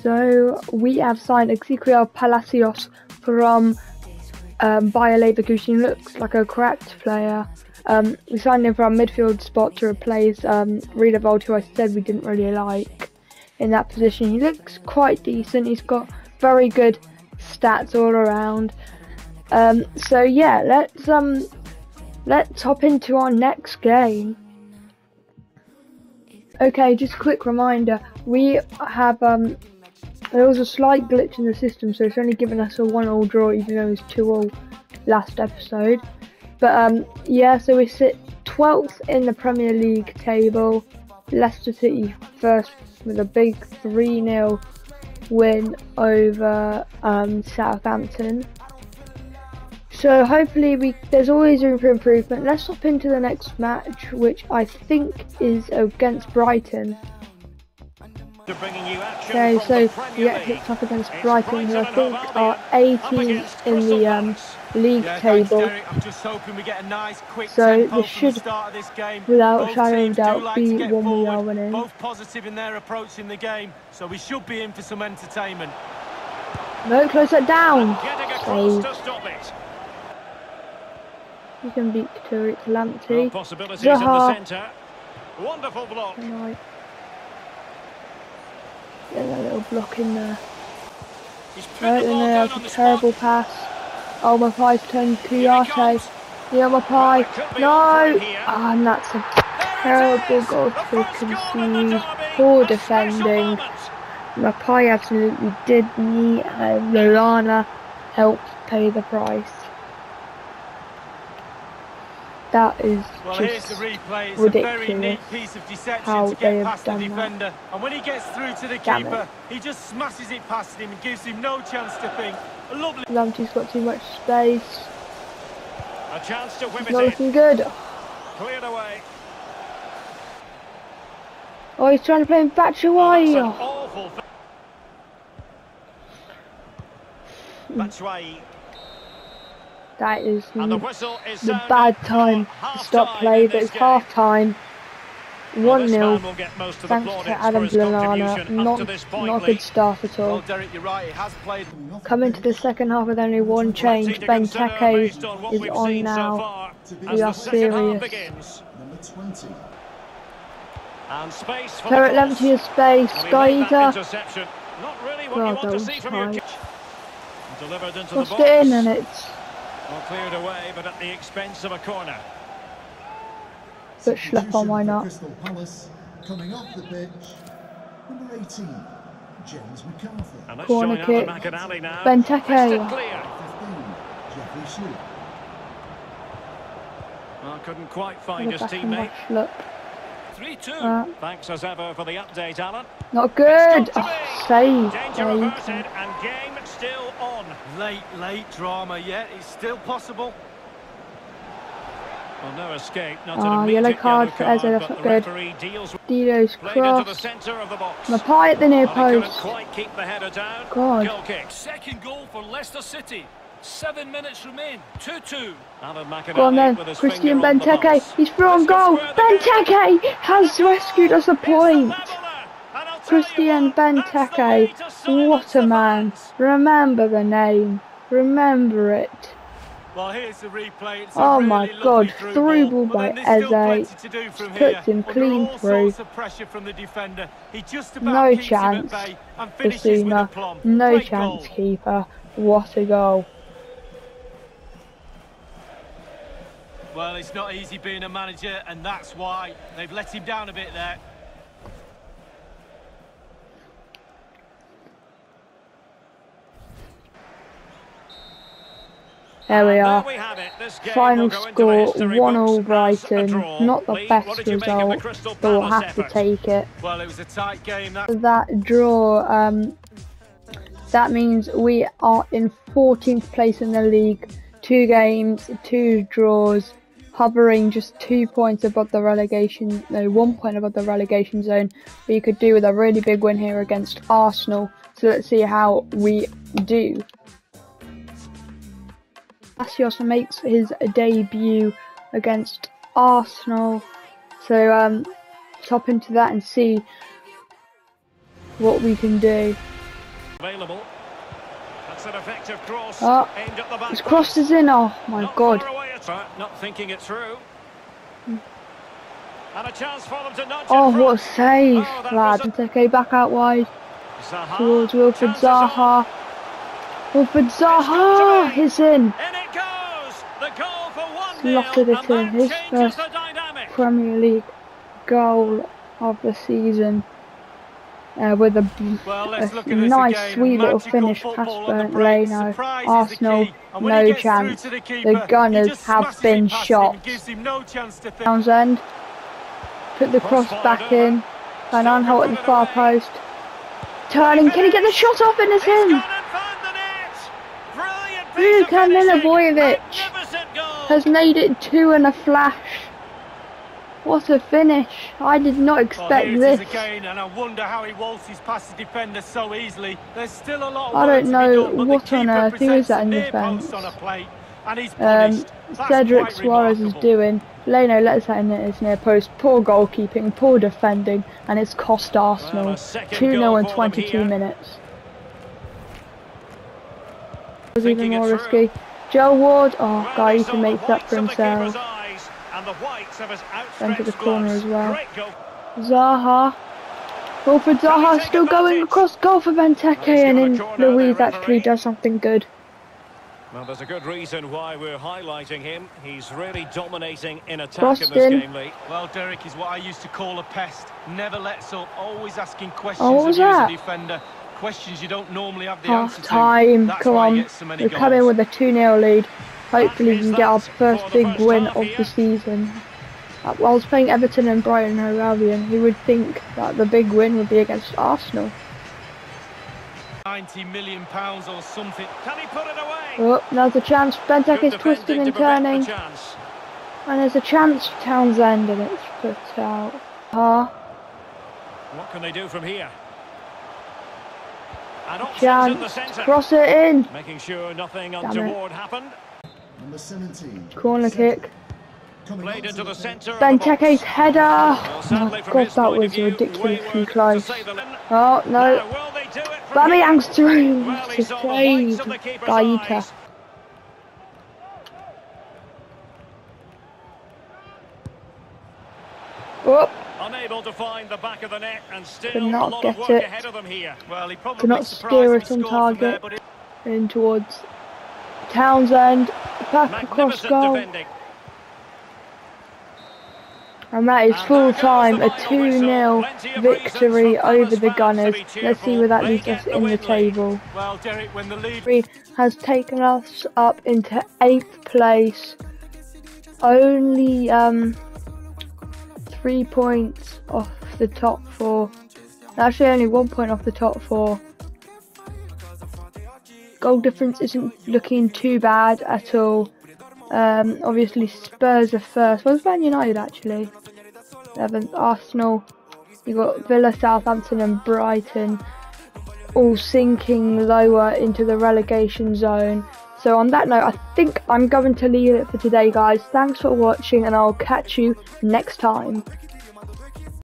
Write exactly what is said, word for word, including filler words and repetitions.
So we have signed Ezequiel Palacios from um, Bayer Leverkusen. He looks like a cracked player. Um, we signed him for our midfield spot to replace um, Riedewald, who I said we didn't really like in that position. He looks quite decent. He's got very good stats all around. Um, so yeah, let's um, let's hop into our next game. Okay, just a quick reminder. We have um, there was a slight glitch in the system, so it's only given us a one-all draw, even though it was two-all last episode. But um, yeah, so we sit twelfth in the Premier League table. Leicester City first with a big three nil win over um, Southampton. So hopefully we there's always room for improvement. Let's hop into the next match, which I think is against Brighton. Okay, so we get picked up against Brighton, who I think are eighteenth in the um, league table. So this should, without a shadow of doubt, be one we are winning. Both positive in their approach in the game, so we should be in for some entertainment. No, close that down. Save. You can beat Tariq Lamptey. Zaha. Wonderful block. Right. Get that little block in there. Right, and then that's a terrible pass. Oh, Maupay's turned to Yarte. Yeah, Maupay. No! Oh, and that's a terrible goal to concede. Poor defending. Maupay absolutely did me, and Lallana helped pay the price. That is well, just here's the replay. It's ridiculous, a very neat piece of deception how to get they have past the done defender. that. And when he gets through to the Damn keeper, it. he just smashes it past him and gives him no chance to think. A lovely. Lamptey's got too much space. A chance to whip It's it not in. looking good. Cleared away. Oh, he's trying to play in Batshuayi. Oh, that's an awful thing. Batshuayi. That is And the, the, whistle is the bad time to stop play, but it's half time. one nil. Well, thanks to Adam Lallana. Not, not a good start at all. Well, Derek, you're right. It has played. Coming to the second half with only one change. Benteke is on now. We are serious. Tariq Lamptey has space. Gaeta. Well, that was tight. Lost it in, and it's Well, cleared away, but at the expense of a corner. But Schlepper, why not? Crystal Palace, coming off the pitch, number eighteen, James McCarthy. And let's Corner join kick. Alan McInally now. Benteke. Clear. fifteen, Jeffrey Schlupp. Well, couldn't quite find his Back and teammate. Look. three two. Uh, Thanks as ever for the update, Alan. not good. Oh, save. Danger averted and game still on. Late, late drama yet. It's still possible. Well, no escape. Not Oh, an yellow immediate card yellow for Eze, card, that's but not the good. referee deals with Dido's played into the cross. centre of the box. Maupay at the near Well, he couldn't post. quite keep the header down. God. Goal kick. Second goal for Leicester City. Seven minutes remain. two two. Alan McInally Go on then, with his Christian finger on the Benteke. pulse. He's through on goal. Benteke has rescued us a point. Christian Benteke. What a man. Remember the name. Remember it. Well, here's the replay. It's a Oh really my lovely God, through through ball, ball by but then there's still Eze. plenty to do from Puts here. him Under clean all through. sorts of pressure from the defender. He just about No keeps him at chance. bay and finishes with a Basuma. plum. No Great chance, goal. keeper. What a goal. Well, it's not easy being a manager, and that's why they've let him down a bit there. There we are. There we have it. This game Final will go into score history one books all as a Brighton. draw. Not the Lee, best what did you make of the result, Crystal but we'll Palace have to effort? take it. Well, it was a tight game. That That draw, um, that means we are in fourteenth place in the league. Two games, two draws, hovering just two points above the relegation, no, one point above the relegation zone. We could do with a really big win here against Arsenal. So let's see how we do. Palacios makes his debut against Arsenal. So um, let's hop into that and see what we can do. Available. That's an effective cross. Oh, aimed at the back his cross is in. Oh my Not God. far away at all. Not thinking it through. And a chance for them to nudge Oh, in front. what a save, Oh, that lad. was Okay, back out wide Zaha. towards Wilfred Chances on. Zaha. Wilfred It's got Zaha, to be. he's in. In it goes. The goal for one nil. Slotted it And in. that His changes first the dynamic. Premier League goal of the season. Uh, with a, Well, a let's look at this nice, again. sweet little Magical finish past football on the Bernd break. Leno. Surprise is the Arsenal, key. And when he no gets through chance. to the keeper, The Gunners he just have smashes been it past him shot. and gives him no chance to think. Townsend put the cross back in. Van Aanholt at the far post. Turning, can he get the shot off and it's He's in? gone and found the net. Brilliant piece of Luka finishing. Milivojevic Magnificent goal. has made it two in a flash. What a finish. I did not Well, expect here it this. is again, and I wonder how he waltzes past the defender so easily. There's still a lot of I work don't to be know done, but what the on keeper earth. Who is presents that a in near defence? post on a plate, and he's Um, punished. That's Cedric quite Suarez is remarkable. doing. Leno lets that in at his near post. Poor goalkeeping, poor defending, and it's cost Arsenal Well, a second two nil goal in for them twenty-two here. minutes. It was Thinking even it more through. risky. Joe Ward, oh, Well, guy, they he saw can the make that whites for of the keeper's himself. eyes and the whites of his Went to the outstretched corner gloves. as well. Great goal. Zaha. Wilfred Can he Zaha take still going advantage? across goal for Benteke, Well, he's and given then a corner, Luiz the actually referee. does something good. Well, there's a good reason why we're highlighting him. He's really dominating in attack Crossed in this in. game, Lee. Well, Derek is what I used to call a pest. Never lets up, always asking questions Oh, what of was you as that? a defender. Questions you don't normally have the Half answer to. time, That's come why he on. gets so many We're goals. coming with a two nil lead. Hopefully we is can get our that first for the big first win half of here. the season. Uh, I was playing Everton and Brighton and Hove Albion. Who would think that the big win would be against Arsenal? ninety million pounds or something. Can he put it away? Oh, there's a chance. Benteke Good is twisting defending to and prevent turning. the chance. And there's a chance for Townsend and it's put out. Ah, What can they do from here? And options in the chance. centre. Cross it in. Making sure nothing it. untoward happened. Number seventeen. Corner kick. Coming Played onto into the pitch. centre of the Benteke's box. header. Well, Oh sadly my from god, his that point was of view, ridiculously wayward, to close. say the least. Oh no. Now, will they do it from here? Bamiyang's through Well, to he saw the whites save of the keeper's Gaeta. eyes. Oh, Unable to find the back of the net and still Could a not lot of get work it. ahead of them here. Well, he probably Could not surprised steer if it he on scored from there, target. but it- in towards Townsend. Back across Magnificent goal. defending. And that is And full there goes time, the a final two whistle. nil Plenty of victory reasons for over Palace the fans to Gunners. be Let's see cheerful. where that They leaves get us the in the win, Lee. table. well, Derek, when the lead Victory has taken us up into eighth place. Only um three points off the top four. Actually, only one point off the top four. Goal difference isn't looking too bad at all. Um, obviously, Spurs are first. Where's Man United actually? Eleventh. Arsenal. You got Villa, Southampton, and Brighton, all sinking lower into the relegation zone. So on that note, I think I'm going to leave it for today, guys. Thanks for watching, and I'll catch you next time.